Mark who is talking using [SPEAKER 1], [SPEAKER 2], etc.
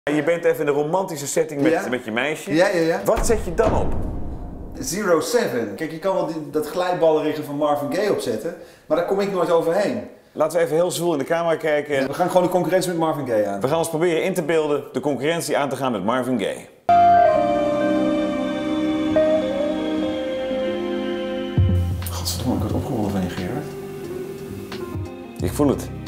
[SPEAKER 1] Je bent even in een romantische setting met je meisje.
[SPEAKER 2] Ja.
[SPEAKER 1] Wat zet je dan op?
[SPEAKER 2] 07. Kijk, je kan wel dat glijballenriggen van Marvin Gaye opzetten, maar daar kom ik nooit overheen.
[SPEAKER 1] Laten we even heel zwoel in de camera kijken.
[SPEAKER 2] We gaan gewoon de concurrentie met Marvin Gaye aan.
[SPEAKER 1] We gaan ons proberen in te beelden de concurrentie aan te gaan met Marvin Gaye.
[SPEAKER 2] Godverdomme, ik word opgewonden van je, Gerard.
[SPEAKER 1] Ik voel het.